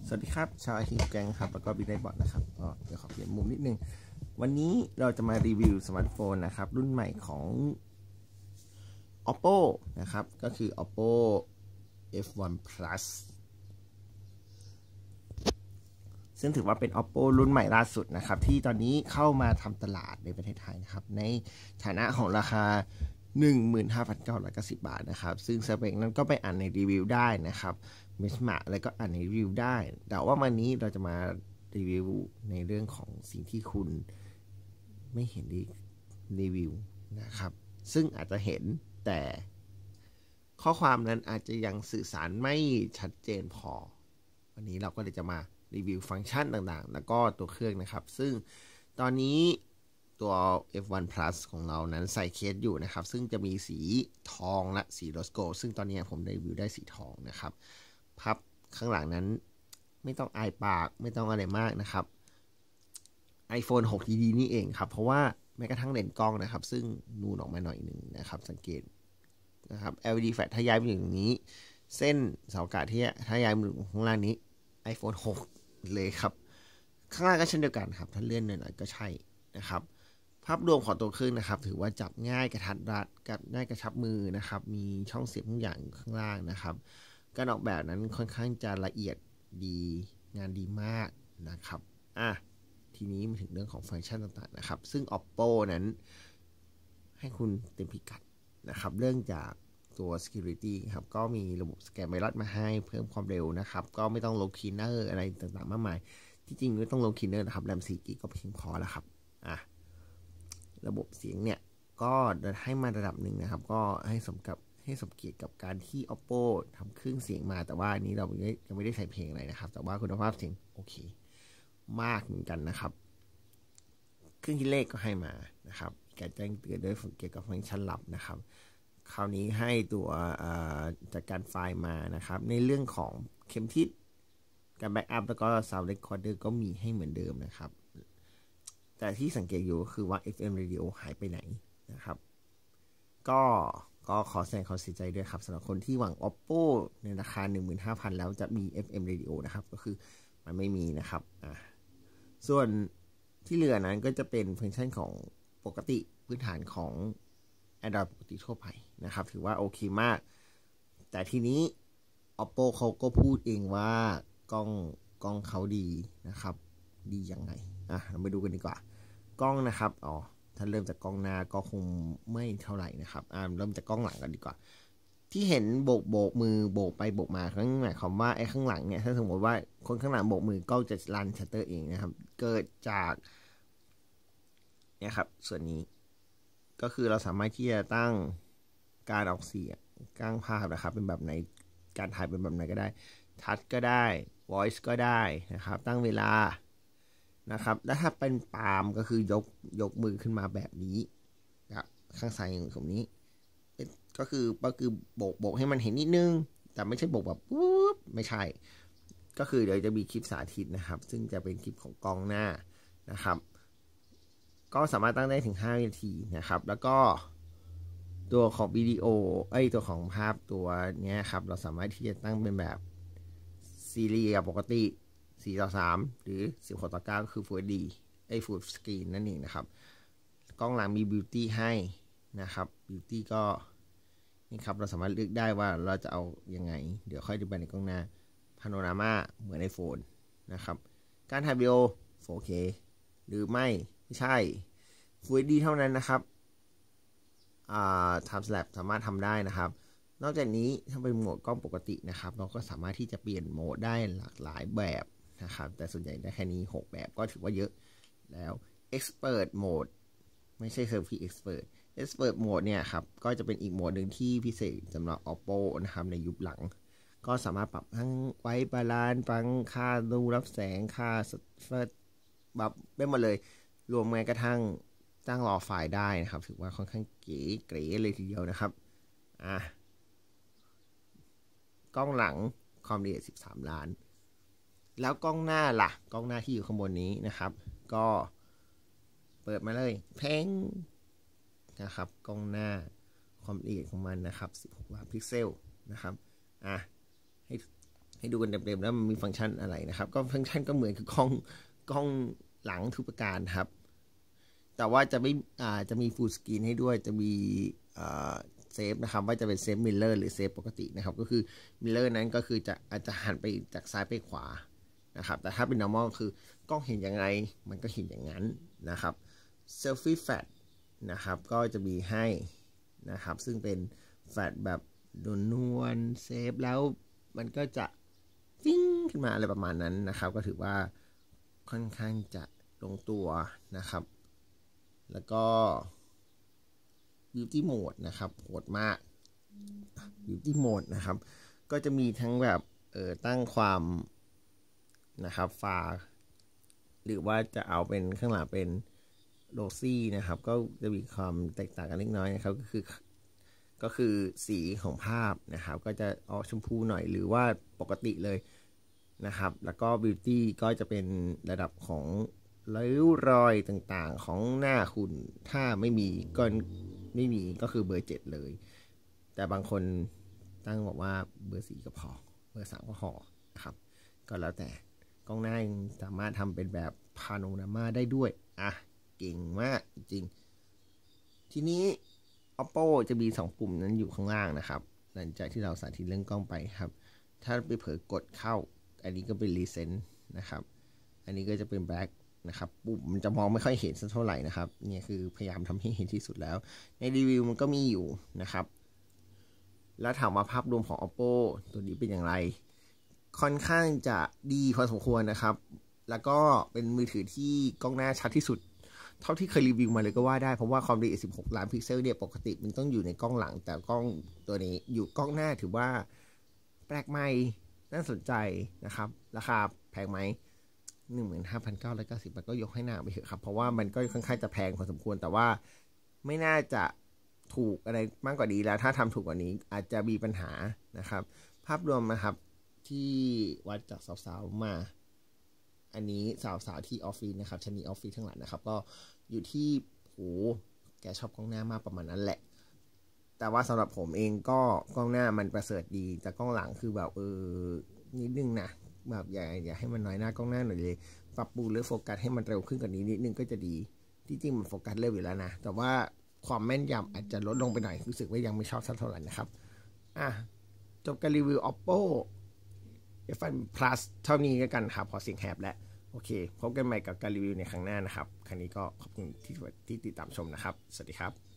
สวัสดีครับชาวไอทีแกงครับแล้วก็บิ๊กไดบอทนะครับก็เดี๋ยวขอเปลี่ยนมุมนิดนึงวันนี้เราจะมารีวิวสมาร์ทโฟนนะครับรุ่นใหม่ของ Oppo นะครับก็คือ Oppo F1 Plus ซึ่งถือว่าเป็น Oppo รุ่นใหม่ล่าสุดนะครับที่ตอนนี้เข้ามาทำตลาดในประเทศไทยนะครับในฐานะของราคา 15,990 บาทนะครับซึ่งสเปคนั้นก็ไปอ่านในรีวิวได้นะครับเมสมาแล้วก็อ่านในรีวิวได้แต่ว่าวันนี้เราจะมารีวิวในเรื่องของสิ่งที่คุณไม่เห็นในรีวิวนะครับซึ่งอาจจะเห็นแต่ข้อความนั้นอาจจะยังสื่อสารไม่ชัดเจนพอวันนี้เราก็เลยจะมารีวิวฟังก์ชันต่างๆแล้วก็ตัวเครื่องนะครับซึ่งตอนนี้ตัว F1 Plus ของเรานั้นใส่เคสอยู่นะครับซึ่งจะมีสีทองและสีโรสโกซึ่งตอนนี้ผมได้รีวิวได้สีทองนะครับพับข้างหลังนั้นไม่ต้องอายปากไม่ต้องอะไรมากนะครับ iPhone 6 ดีๆนี่เองครับเพราะว่าแม้กระทั่งเลนส์กล้องนะครับซึ่งนูนออกมาหน่อยหนึ่งนะครับสังเกตนะครับ LED flash ถ้าย้ายไปอยู่ตรงนี้เส้นเสาอากาศที่ถ้าย้ายมาอยู่ข้างล่างนี้ iPhone 6 เลยครับข้างล่างก็เช่นเดียวกันครับถ้าเลื่อนหน่อยๆก็ใช่นะครับภาพรวมของตัวเครื่องนะครับถือว่าจับง่ายกระทัดรัดกับง่ายกระชับมือนะครับมีช่องเสียบทุกอย่างข้างล่างนะครับการออกแบบนั้นค่อนข้างจะละเอียดดีงานดีมากนะครับทีนี้มาถึงเรื่องของฟังก์ชันต่างๆนะครับซึ่ง Oppo นั้นให้คุณเต็มพิกัดนะครับเรื่องจากตัว security ครับก็มีระบบสแกนไวรัสมาให้เพิ่มความเร็วนะครับก็ไม่ต้องโหลดคีย์เนอร์อะไรต่างๆมากมายที่จริงไม่ต้องโหลดคีย์เนอร์นะครับแรม4 GB ก็เพียงพอแล้วครับระบบเสียงเนี่ยก็ให้มาระดับหนึ่งนะครับก็ให้สมเกียรติกับการที่ Oppo ทำเครื่องเสียงมาแต่ว่าอันนี้เรายังไม่ได้ใส่เพลงอะไรนะครับแต่ว่าคุณภาพเสียงโอเคมากเหมือนกันนะครับเครื่องคิดเลขก็ให้มานะครับการแจ้งเตือนด้วยเกี่ยวกับฟังก์ชันลับนะครับคราวนี้ให้ตัวจัดการไฟล์มานะครับในเรื่องของเข็มทิศการแบ็กอัพแล้วก็ Sound Recorder ก็มีให้เหมือนเดิมนะครับแต่ที่สังเกตอยู่ก็คือว่า FM Radio หายไปไหนนะครับก็ขอแสดงความเสียใจด้วยครับสำหรับคนที่หวัง Oppo ในราคา 15,000 แล้วจะมี FM Radio นะครับก็คือมันไม่มีนะครับส่วนที่เหลือนั้นก็จะเป็นฟังก์ชันของปกติพื้นฐานของ Android ปกติทั่วไปนะครับถือว่าโอเคมากแต่ทีนี้ Oppo เขาก็พูดเองว่ากล้องเขาดีนะครับดียังไงเราไปดูกันดีกว่ากล้องนะครับถ้าเริ่มจากกล้องหน้าก็คงไม่เท่าไหร่นะครับเริ่มจากกล้องหลังกันดีกว่าที่เห็นโบกมือโบกไปโบกมานั่นหมายความว่าไอ้ข้างหลังเนี่ยถ้าสมมติว่าคนข้างหลังโบกมือกล้องจะรันชัตเตอร์เองนะครับเกิดจากเนี่ยครับส่วนนี้ก็คือเราสามารถที่จะตั้งการออกเสียงตั้งภาพนะครับเป็นแบบไหนการถ่ายเป็นแบบไหนก็ได้ทัชก็ได้ voice ก็ได้นะครับตั้งเวลานะครับแล้วถ้าเป็นปาล์มก็คือยกมือขึ้นมาแบบนี้ข้างซ้ายของนี้ก็คือโบกให้มันเห็นนิดนึงแต่ไม่ใช่โบกแบบปุ๊บไม่ใช่ก็คือเดี๋ยวจะมีคลิปสาธิตนะครับซึ่งจะเป็นคลิปของกล้องหน้านะครับก็สามารถตั้งได้ถึง5 นาทีนะครับแล้วก็ตัวของวิดีโอตัวของภาพตัวนี้ครับเราสามารถที่จะตั้งเป็นแบบซีรีส์ปกติ4:3หรือ16:9ก็คือ Full HD Full Screen นั่นเองนะครับกล้องหลังมี Beauty ให้นะครับ Beauty ก็นี่ครับเราสามารถเลือกได้ว่าเราจะเอายังไงเดี๋ยวค่อยดูไปในกล้องหน้า Panorama เหมือน iPhone นะครับการถ่ายวิดีโอ 4K หรือไม่ใช่ Full HD เท่านั้นนะครับTime Lapse สามารถทำได้นะครับนอกจากนี้ถ้าเป็นโหมดกล้องปกตินะครับเราก็สามารถที่จะเปลี่ยนโหมดได้หลากหลายแบบนะครับแต่ส่วนใหญ่ได้แค่นี้6แบบก็ถือว่าเยอะแล้ว Expert Mode ไม่ใช่ Selfie Expert Mode เนี่ยครับก็จะเป็นอีกโหมดหนึ่งที่พิเศษสำหรับ Oppo นะครับในยุคหลังก็สามารถปรับทั้งไว้บาลานซ์ฟังค่าดูรับแสงค่าแบบได้หมดเลยรวมแม้กระทั่งตั้งรอไฟล์ได้นะครับถือว่าค่อนข้างเก๋เลยทีเดียวนะครับกล้องหลังความละเอียด13 ล้านแล้วกล้องหน้าล่ะกล้องหน้าที่อยู่ข้างบนนี้นะครับก็เปิดมาเลยเพ่งนะครับกล้องหน้าความละเอียดของมันนะครับ16 ล้านพิกเซลนะครับให้ให้ดูกันเต็มๆแล้วมันมีฟังก์ชันอะไรนะครับก็ฟังก์ชันก็เหมือนคือกล้องหลังทุกประการครับแต่ว่าจะไม่จะมีฟูลสกรีนให้ด้วยจะมีเซฟนะครับว่าจะเป็นเซฟมิลเลอร์หรือเซฟปกตินะครับก็คือมิลเลอร์นั้นก็คืออาจจะหันไปจากซ้ายไปขวานะครับแต่ถ้าเป็น normal คือกล้องเห็นยังไงมันก็เห็นอย่างนั้นนะครับ selfie flash นะครับก็จะมีให้นะครับซึ่งเป็นแฟลชแบบนวลเซฟแล้วมันก็จะวิ่งขึ้นมาอะไรประมาณนั้นนะครับก็ถือว่าค่อนข้างจะลงตัวนะครับแล้วก็ Beauty Mode นะครับโหดมาก Beauty Mode นะครับก็จะมีทั้งแบบตั้งความนะครับฟ้าหรือว่าจะเอาเป็นข้างหลังเป็นโรซี่นะครับก็จะมีความแตกต่างกันเล็กน้อยนะครับก็คือสีของภาพนะครับก็จะออกชมพูหน่อยหรือว่าปกติเลยนะครับแล้วก็ Beauty ก็จะเป็นระดับของริ้วรอยต่างๆของหน้าคุณถ้าไม่มีก็ไม่มีก็คือเบอร์7เลยแต่บางคนตั้งบอกว่าเบอร์4ก็พอเบอร์3ก็พอนะครับก็แล้วแต่กล้องหน้าสามารถทำเป็นแบบพาโนรามาได้ด้วยเก่งมากจริงทีนี้ Oppo จะมี2ปุ่มนั้นอยู่ข้างล่างนะครับหลังจากที่เราสาธิตเรื่องกล้องไปครับถ้าไปเผลอกดเข้าอันนี้ก็เป็น Recent นะครับอันนี้ก็จะเป็น Black นะครับปุ่มมันจะมองไม่ค่อยเห็นสักเท่าไหร่นะครับนี่คือพยายามทำให้เห็นที่สุดแล้วในรีวิวมันก็มีอยู่นะครับแล้วถามว่าภาพรวมของ Oppo ตัวนี้เป็นอย่างไรค่อนข้างจะดีพอสมควรนะครับแล้วก็เป็นมือถือที่กล้องหน้าชัดที่สุดเท่าที่เคยรีวิวมาเลยก็ว่าได้เพราะว่าความละเอียด16 ล้านพิกเซลเนี่ยปกติมันต้องอยู่ในกล้องหลังแต่กล้องตัวนี้อยู่กล้องหน้าถือว่าแปลกใหม่น่าสนใจนะครับราคาแพงไหม 15,990 มันก็ยกให้นางไปเถอะครับเพราะว่ามันก็ค่อนข้างจะแพงพอสมควรแต่ว่าไม่น่าจะถูกอะไรมากกว่านี้แล้วถ้าทำถูกกว่านี้อาจจะมีปัญหานะครับภาพรวมนะครับที่วัดจากสาวๆมาอันนี้สาวๆที่ออฟฟิศนะครับชนีออฟฟิศทั้งหลายนะครับก็อยู่ที่แกชอบกล้องหน้ามากประมาณนั้นแหละแต่ว่าสำหรับผมเองก็กล้องหน้ามันประเสริฐดีแต่กล้องหลังคือแบบนิดนึงนะแบบอย่าให้มันน้อยหน้ากล้องหน้าหน่อยเลยปรับปรุงหรือโฟกัสให้มันเร็วขึ้นกว่านี้นิดนึงก็จะดีที่จริงมันโฟกัสเร็วอยู่แล้วนะแต่ว่าความแม่นยำอาจจะลดลงไปหน่อยรู้สึกว่ายังไม่ชอบสักเท่าไหร่นะครับจบการรีวิว Oppo F1 Plus เท่านี้กันครับพอเสียงแหบแล้วโอเคพบกันใหม่กับการรีวิวในครั้งหน้านะครับครั้งนี้ก็ขอบคุณที่ติดตามชมนะครับสวัสดีครับ